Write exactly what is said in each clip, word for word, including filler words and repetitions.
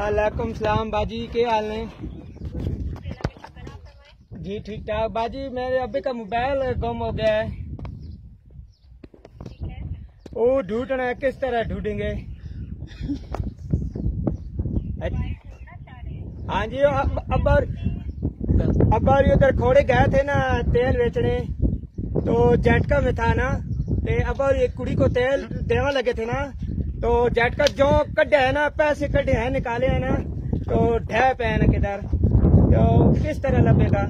वालेकुम सलाम बाजी, क्या हाल है? जी ठीक ठाक बाजी। मेरे अभी का मोबाइल गुम हो गया है, वो ढूंढना है, किस तरह ढूंढेंगे? हाँ जी, अब अब उधर खोड़े गए थे ना तेल बेचने, तो झटका में था ना, अब एक कुड़ी को तेल देवा लगे थे ना, तो झटका जो कढ़े है ना, पैसे कढ़े हैं, निकाले है ना, तो ढह पे है ना किधर, तो किस तरह लपेगा?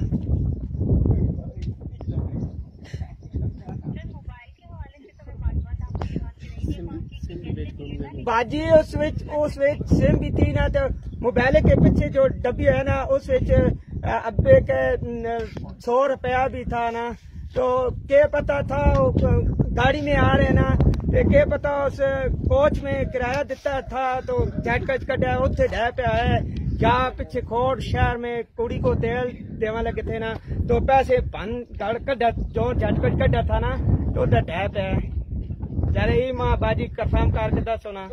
बाजी उस विच उस विच सिम भी थी ना, तो मोबाइल के पीछे जो डब्बी है ना, उस विच अब्बे के सौ रुपया भी था ना, तो क्या पता था गाड़ी में आ रहे ना, तो क्या पता उस कोच में किराया देता था, तो झटका कटा उत्थे ढह पे आया क्या पीछे खोड़ शहर में कुड़ी को तेल देवा लगे थे ना, तो पैसे भन कटा जो झटका कटा था ना, तो उधर ढह पे है। जरा ही माँ बाजी कंफर्म करके दसो ना।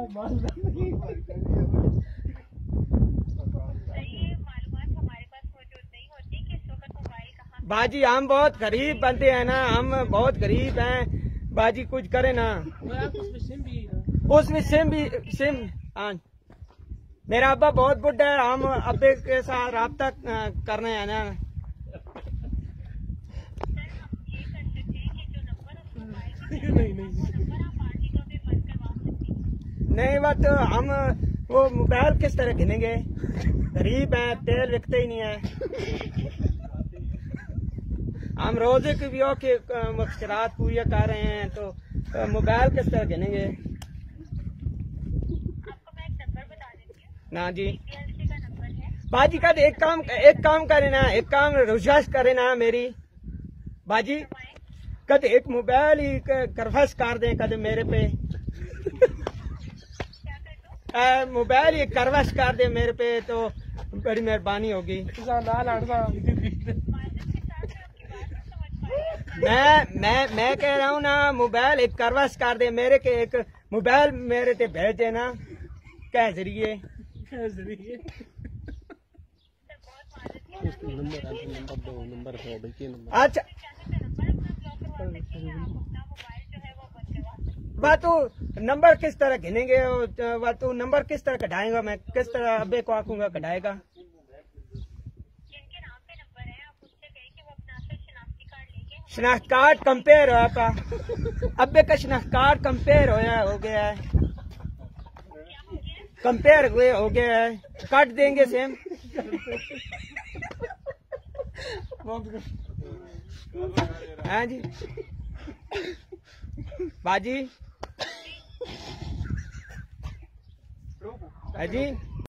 बाजी हम बहुत गरीब बंदे हैं ना, हम बहुत गरीब हैं बाजी, कुछ करे ना। उसमें सिम भी सिम हाँ, मेरा अब्बा बहुत बुढ़ा है, हम अब्बे के साथ राब्ता करने हैं ना। नहीं नहीं बात तो हम वो मोबाइल किस तरह गिनेंगे, गरीब हैं, तेल बिकते ही नहीं है। हम रोजे की भी के मकसरात पूरी कर रहे हैं, तो मोबाइल किस तरह गिनेंगे? ना जी बाजी का एक काम एक काम करे ना, एक काम रुझाश करे ना मेरी बाजी, कद एक मोबाइल ही करफस कर दे कद मेरे पे, मोबाइल ही करवश कर दे मेरे पे, तो बड़ी मेहरबानी होगी। मैं मैं मैं कह रहा हूँ ना, मोबाइल एक करवश कर दे मेरे के, एक मोबाइल मेरे ते भेज देना क्या जरिए। अच्छा बात तो नंबर किस तरह गिनेंगे, बात तो नंबर किस तरह कढ़ाएगा, मैं किस तरह अब्बे को आखूंगा कढ़ाएगा? शनाख्त कार्ड कंपेयर हो आपका, अब्बे का शनाख्त कार्ड कंपेयर होया हो गया है, कंपेयर हुए हो गया है, काट देंगे सेम। हाँ जी बाजी, हाँ जी।